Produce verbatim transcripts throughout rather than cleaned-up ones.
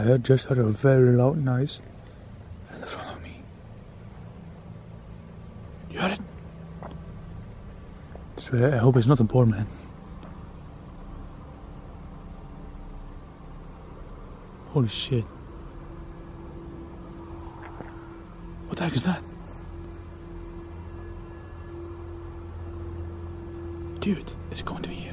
I just heard a very loud noise in front of me. You heard it? So I hope it's not a boar, man. Holy shit. What the heck is that? Dude, it's going to be here.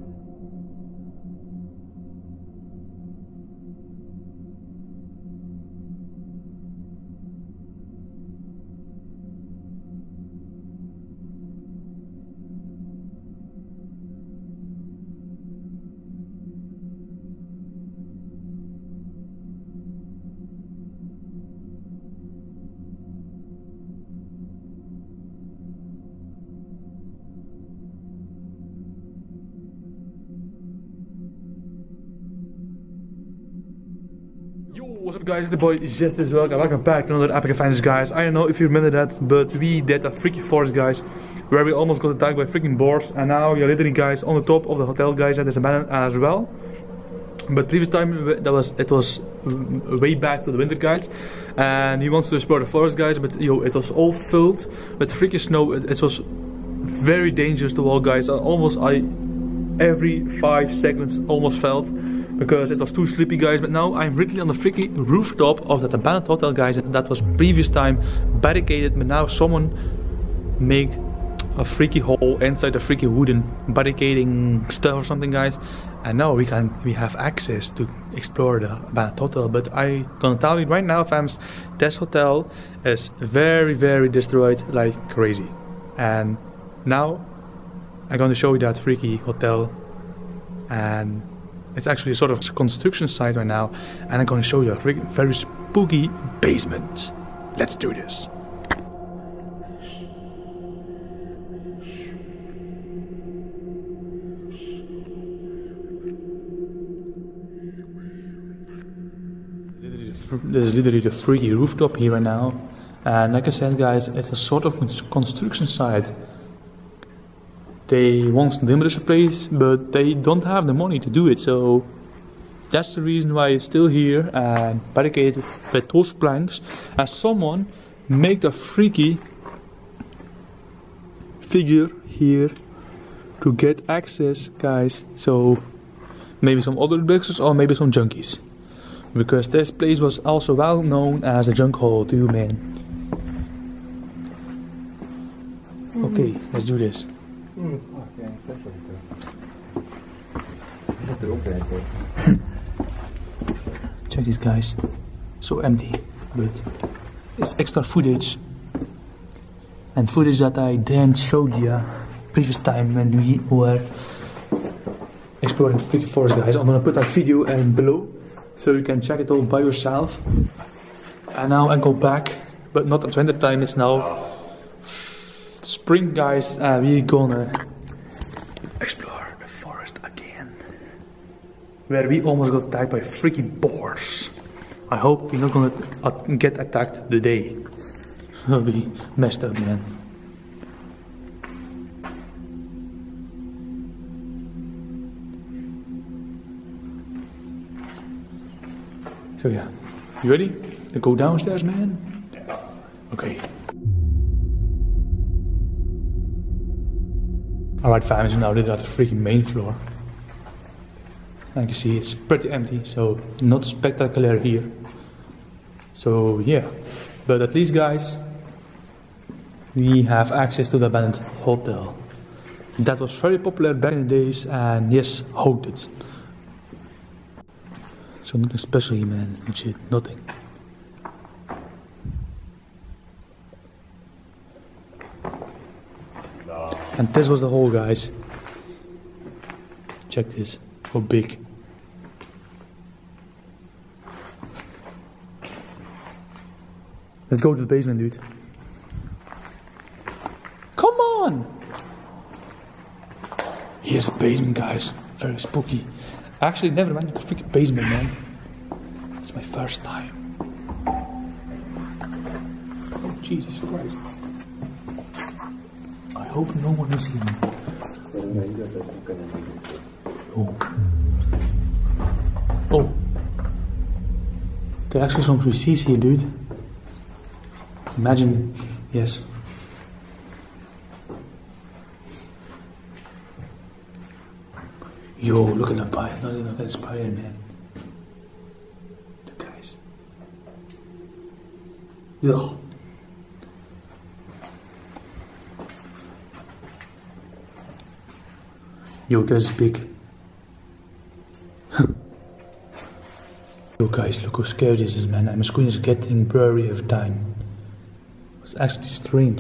What's up guys, it's the boy Jet as well. Welcome back to another Epic Adventures, guys. I don't know if you remember that, but we did a freaky forest, guys, where we almost got attacked by freaking boars, and now you're literally, guys, on the top of the hotel, guys, that is abandoned as well. But previous time that was it was way back to the winter, guys, and he wants to explore the forest, guys, but yo, it was all filled with freaking snow. It, it was very dangerous to walk, guys. I almost I every five seconds almost felt, because it was too sleepy, guys. But now I'm literally on the freaking rooftop of that abandoned hotel, guys, and that was previous time barricaded, but now someone made a freaky hole inside the freaky wooden barricading stuff or something, guys, and now we can we have access to explore the abandoned hotel. But I gonna tell you right now, fams, this hotel is very very destroyed like crazy, and now I'm gonna show you that freaky hotel, and it's actually a sort of construction site right now, and I'm going to show you a very spooky basement. Let's do this. This is literally the freaky rooftop here right now, and like I said, guys, it's a sort of construction site. They want to demolish the place, but they don't have the money to do it, so that's the reason why it's still here and barricaded with those planks. And someone made a freaky figure here to get access, guys. So maybe some other bugs or maybe some junkies, because this place was also well known as a junk hole too, man. Okay, let's do this. Check these, guys, so empty, but it's extra footage, and footage that I didn't show you previous time when we were exploring the freaking forest, guys. I'm gonna put that video in below so you can check it all by yourself. And now I go back, but not at winter time, it's now spring, guys, and we're gonna explore the forest again, where we almost got attacked by freaking boars. I hope we're not gonna uh, get attacked today. That'll be messed up, man. So yeah, you ready to go downstairs, man? Okay. Alright, fam, so now we're at the freaking main floor. Like you see, it's pretty empty, so not spectacular here. So yeah, but at least, guys, we have access to the abandoned hotel. That was very popular back in the days, and yes, haunted. So nothing special here, man, legit, nothing. And this was the hole, guys. Check this, how big. Let's go to the basement, dude. Come on! Here's the basement, guys. Very spooky. I actually never went to the freaking basement, man. It's my first time. Oh, Jesus Christ. I hope no one is here. Oh. Oh. There are actually some receipts here, dude. Imagine, yes. Yo, look at the pie, look at this pie, man. The guys. Ugh. Yo, that's big. Yo guys, look how scary this is, man. My screen is getting blurry every time. It's actually strange.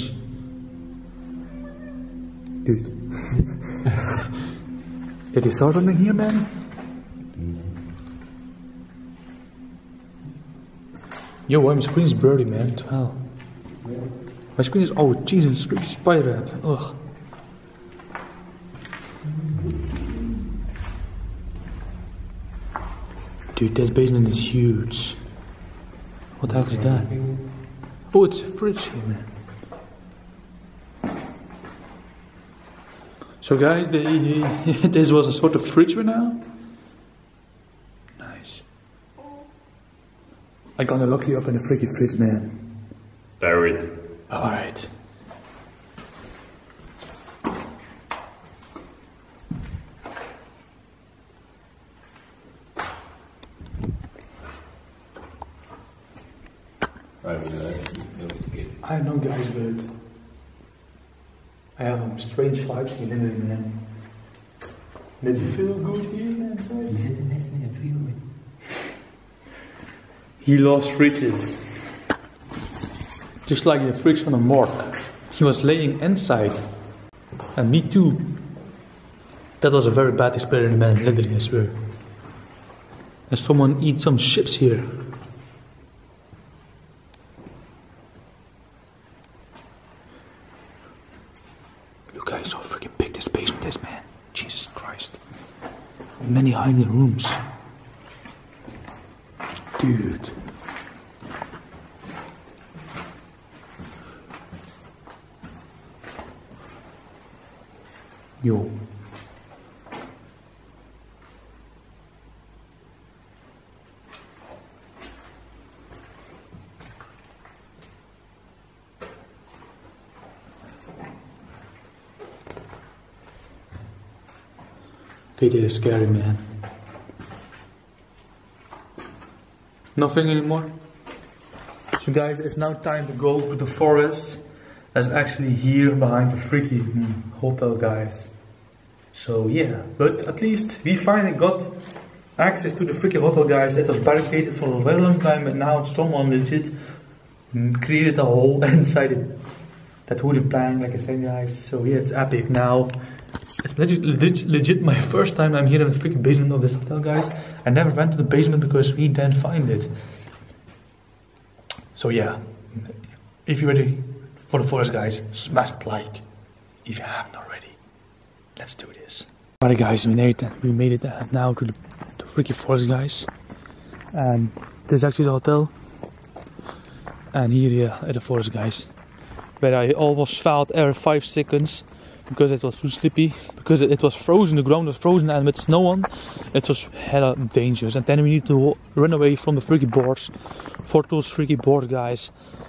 Dude. Did you saw something here, man? Yo, my screen is blurry, man. What the hell? My screen is, oh Jesus, freaking spider web. Ugh. Dude, this basement is huge. What the heck is that? Oh, it's a fridge here, man. So guys, they, this was a sort of fridge right now. Nice. I'm gonna lock you up in the freaking fridge, man. Buried. Alright. I don't know, guys, but I have um, strange vibes here, man. Did you feel good here, man? You zit er best in, feel good. He lost fridges. Just like the fridge from the morgue. He was laying inside. And me too. That was a very bad experience, man, literally, I swear. And someone eat some chips here. Look guys, how freaking big this basement is, man. Jesus Christ. Many hiding rooms. Dude. Yo. Okay, this is scary, man. Nothing anymore? So guys, it's now time to go to the forest. That's actually here behind the freaky hotel, guys. So yeah, but at least we finally got access to the freaky hotel, guys. It was barricaded for a very long time, and now someone legit created a hole inside it. That hooded plank, like I said, guys. So yeah, it's epic now. It's legit, legit, legit my first time I'm here in the freaking basement of this hotel, guys. I never went to the basement because we didn't find it. So yeah, if you're ready for the forest, guys, smash it like if you haven't already. Let's do this. Alright guys, we made it, we made it uh, now to the, the freaking forest, guys. And this is actually the hotel. And here, yeah, at the forest, guys. Where I almost fell every five seconds. Because it was too slippy, because it, it was frozen, the ground was frozen, and with snow on, it was hella dangerous. And then we need to run away from the freaky boars, for those freaky boars, guys.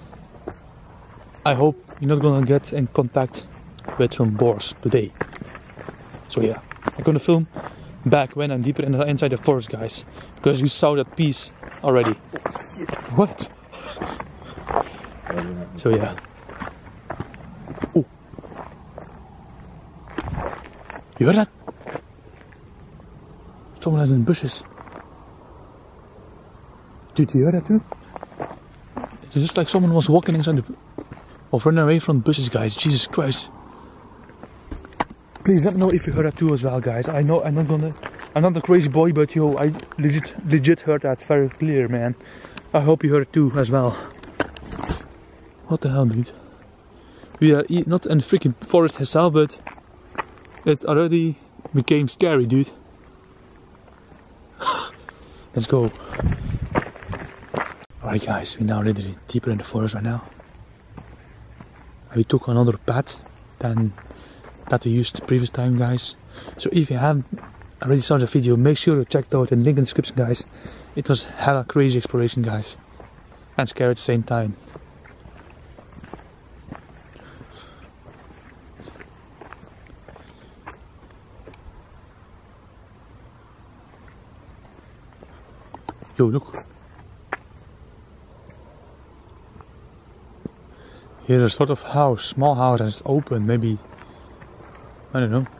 I hope you're not gonna get in contact with some boars today. So yeah, I'm gonna film back when I'm deeper in the, inside the forest, guys, because you saw that piece already. What? So yeah. Ooh. You heard that? Someone is in the bushes. Did you hear that too? It's just like someone was walking inside the... or running away from the bushes, guys. Jesus Christ. Please let me know if you heard that too as well, guys. I know I'm not gonna... I'm not a crazy boy, but yo, I legit, legit heard that very clear, man. I hope you heard it too as well. What the hell, dude? We are not in the freaking forest itself, but... it already became scary, dude. Let's go. Alright guys, we're now literally deeper in the forest right now. We took another path than that we used the previous time, guys. So if you haven't already saw the video, make sure to check out the link in the description, guys. it was hella crazy exploration, guys, and scary at the same time. Yo, look. Here's a sort of house, small house, and it's open. Maybe, I don't know.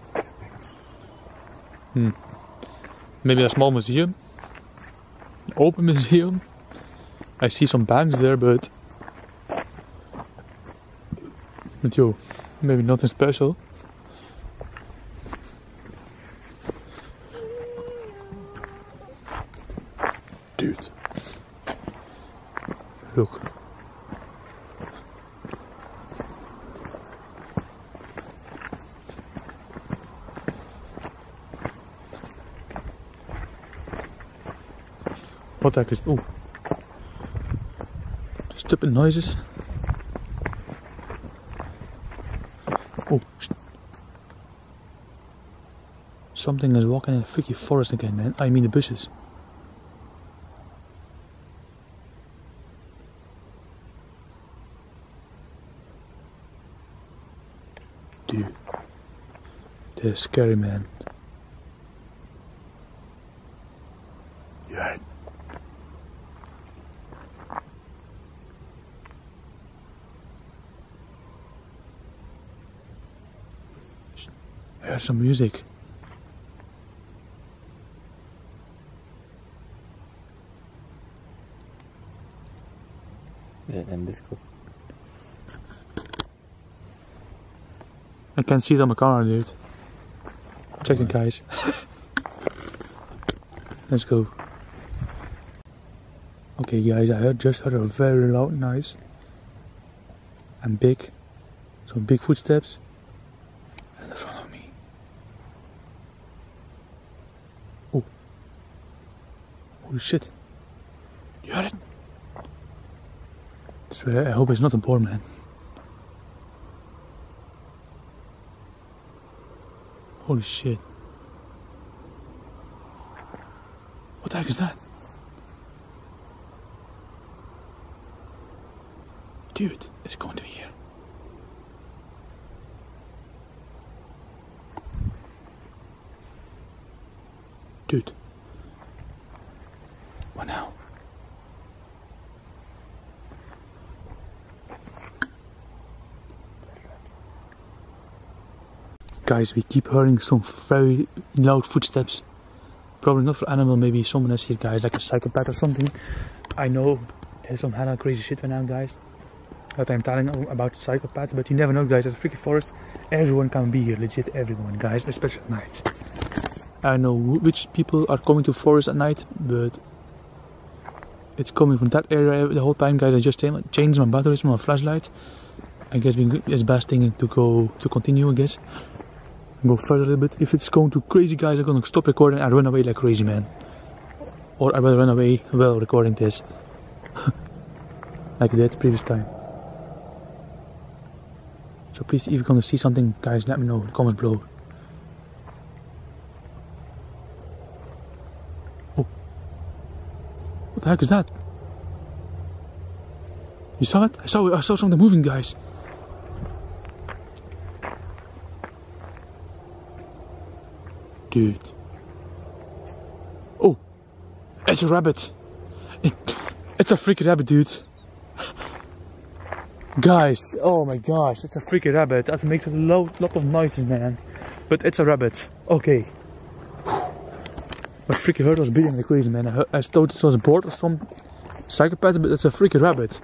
Hmm. Maybe a small museum. An open museum. I see some bags there, but but yo, maybe nothing special. Dude, look. What the heck is... Oh. Stupid noises. Oh. Something is walking in a freaky forest again, man. I mean the bushes. Dude. They're scary, man. You heard it? I heard some music. Yeah, and disco. I can't see it on my camera, dude. Check it, guys. Let's go. Okay, guys, I heard, just heard a very loud noise. And big. Some big footsteps. And in front of me. Oh. Holy shit. You heard it? I swear, I hope it's not a boar, man. Holy shit. What the heck is that? Dude, it's going to be here. Dude. What now? Guys, we keep hearing some very loud footsteps. Probably not for animal, maybe someone else here, guys, like a psychopath or something. I know there's some hella crazy shit right now, guys, that I'm telling about psychopaths, but you never know, guys. It's a freaky forest. Everyone can be here, legit everyone, guys, especially at night. I don't know which people are coming to forest at night, but it's coming from that area the whole time, guys. I just changed my batteries from my flashlight. I guess it's best thing to go to continue, I guess. Go further a little bit. If it's going too crazy, guys, I'm gonna stop recording and run away like crazy, man. Or I will run away while recording this. Like I did previous time. So please, if you're gonna see something, guys, let me know in the comments below. Oh. What the heck is that? You saw it? I saw I saw something moving, guys. Dude. Oh, it's a rabbit. It, it's a freaking rabbit, dude. Guys, oh my gosh, it's a freaking rabbit. That makes a lot, lot of noises, man. But it's a rabbit. Okay. My freaking heart was beating like crazy, man. I, heard, I thought it was a board or some psychopath, but it's a freaking rabbit.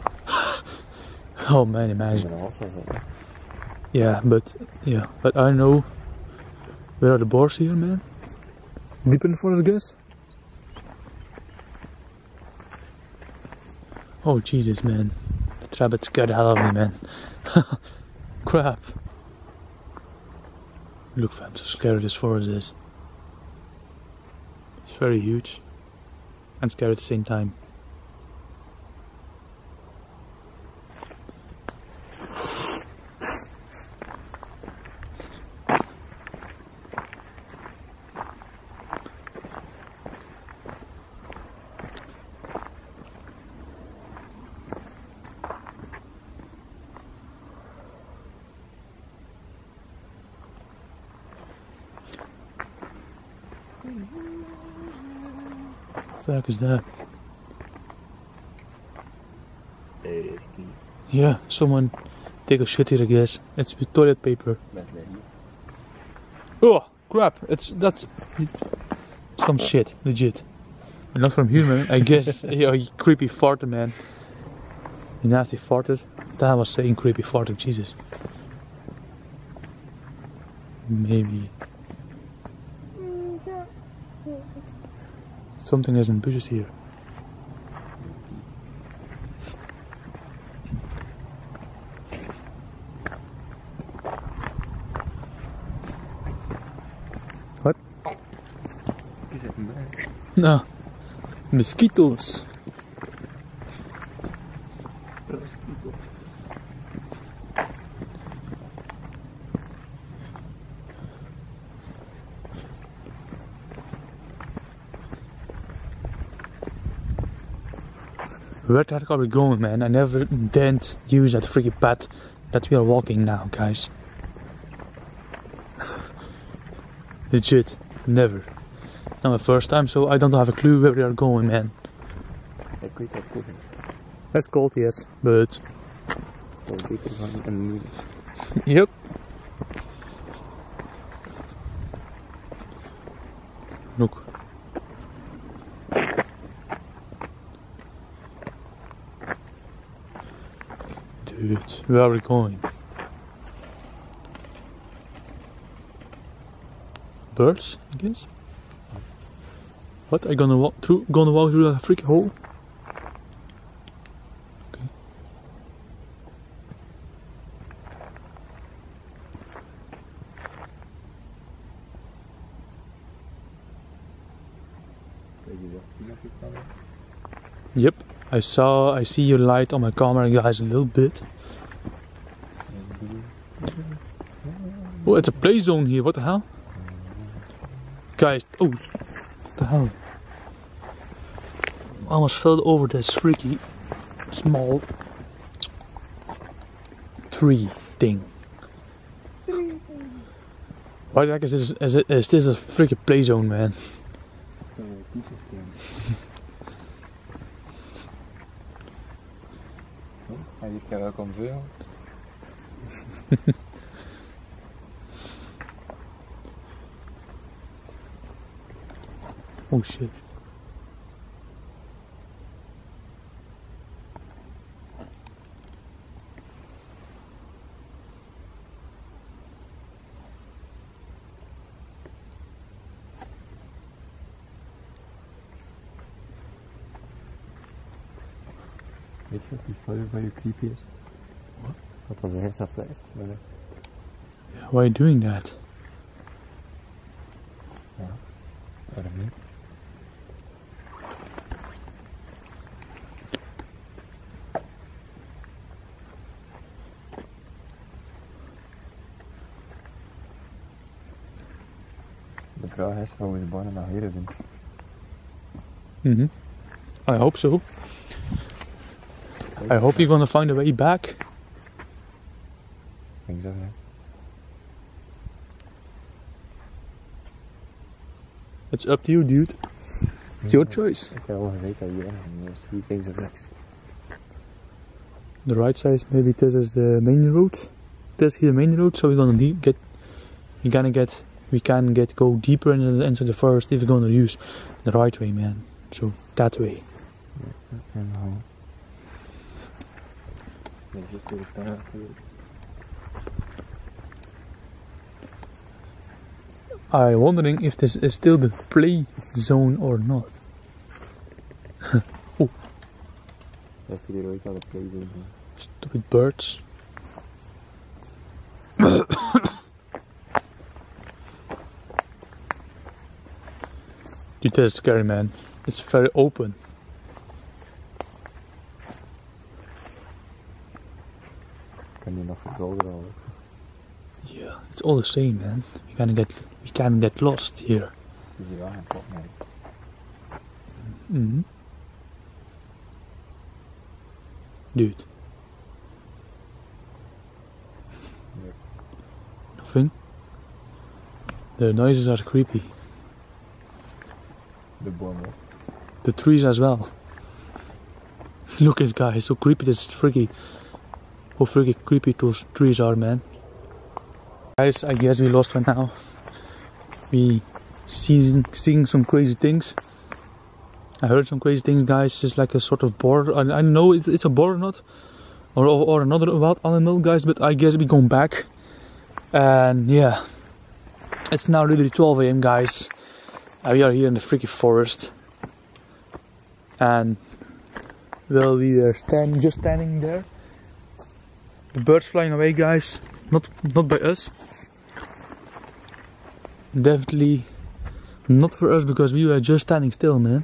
Oh man, imagine. Yeah, but yeah, but I know. Where are the boars here, man? Deep in the forest, I guess? Oh, Jesus, man. That rabbit scared the hell out of me, man. Crap. Look, fam, so scary this forest is. It's very huge. And scary at the same time. the heck is that? Hey, Yeah, someone take a shit here, I guess. It's with toilet paper. Oh, crap! It's that's some shit, legit. But not from human, I guess. Yeah, you creepy farter, man. You nasty farter. That was saying creepy farter, Jesus. Maybe something is in bushes here. What? Is it mad? No. Mosquitoes. Where the heck are we going, man? I never didn't use that freaking path that we are walking now, guys. Legit, never. Not my first time, so I don't have a clue where we are going, man. Ik weet dat het goed is. That's cold, yes, but Dat is beter van een moeder. yep. Look. Dude, where are we going? Birds, I guess. What? Are you gonna walk through? Gonna walk through that freaking hole? Okay. Yep, I saw. I see your light on my camera, guys, a little bit. Oh, it's a play zone here. What the hell, guys? Oh, what the hell! I almost fell over this freaky small tree thing. Why the heck is this? Is, it, is this a freaking play zone, man? Hij die kan wel komen veel. Oh shit. Weet je wat die foto van je creepy is? Wat? Dat als een hersen blijft. Maar dat... Why are you doing that? Ja, waarom niet? De vraag is hoe we de banen naar hier doen. Mm-hmm. I hope so. I hope you're gonna find a way back. Ik denk zo, ja. It's up to you, dude. It's your choice. Ik heb al gezegd dat hier en dus hier links of rechts. The right side, maybe this is the main road. This is the main road, so we're gonna deep get. We're gonna get. We can get go deeper into the, into the forest if we're gonna use the right way, man. So that way. En dan. Nee, dit is daar. I'm wondering if this is still the play zone or not. Oh, Dat is hier ooit al de play zone. stupid birds. Dude, that is scary, man. It's very open. Kan die nog verdolgen al? Yeah, it's all the same, man. We can get we can get lost here. Is hier wel een pot mee? Mm-hmm. Dude. Yep. Nothing. The noises are creepy. De boom ook. the trees as well. Look at guys, so creepy this is freaky. How freaky creepy those trees are, man. Guys, I guess we lost right now. We seeing seeing some crazy things. I heard some crazy things, guys. It's like a sort of boar. I, I know it's, it's a boar or not, or, or or another wild animal, guys. But I guess we going back. And yeah, it's now literally twelve A M guys. And we are here in the freaky forest. And well, we are standing, just standing there. The birds flying away, guys. Not not by us. Definitely not for us, because we were just standing still, man.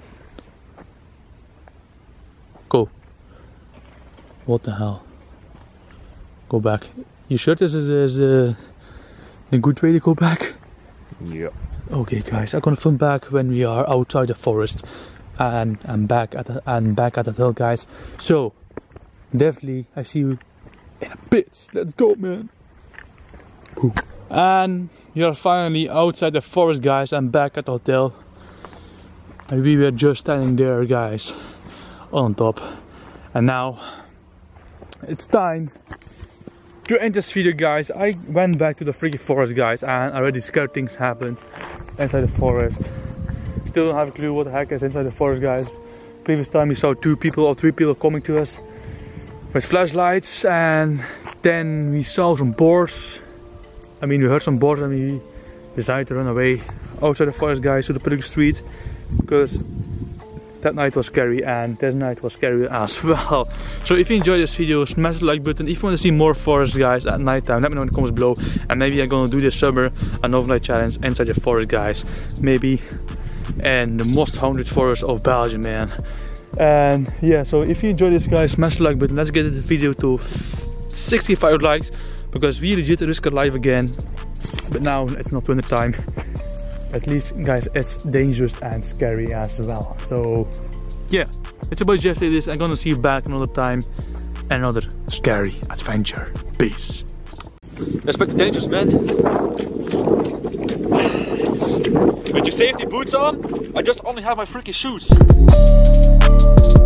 Go. What the hell? Go back. You sure this is, is uh, the good way to go back? Yeah. Okay, guys. I'm gonna film back when we are outside the forest, and I'm back at the, and back at the hill, guys. So definitely, I see you in a bit. Let's go, man. Ooh. And we are finally outside the forest, guys. I'm back at the hotel. And we were just standing there, guys, on top. And now it's time to end this video, guys. I went back to the freaky forest, guys, and already scared things happened inside the forest. Still don't have a clue what the heck is inside the forest, guys. Previous time we saw two people or three people coming to us with flashlights, and then we saw some boars. I mean, we heard some boars and we decided to run away outside the forest, guys, to the public street, because that night was scary and this night was scary as well. So if you enjoyed this video, smash the like button. If you want to see more forest, guys, at night time, let me know in the comments below, and maybe I'm gonna do this summer an overnight challenge inside the forest, guys, maybe in the most haunted forest of Belgium, man. And yeah, so if you enjoyed this, guys, smash the like button. Let's get this video to sixty-five likes, because we legit risk our life again. But now it's not winter time. At least, guys, it's dangerous and scary as well. So yeah, it's about just this. I'm gonna see you back another time, another scary adventure. Peace. Respect the dangers, man. With your safety boots on, I just only have my freaky shoes.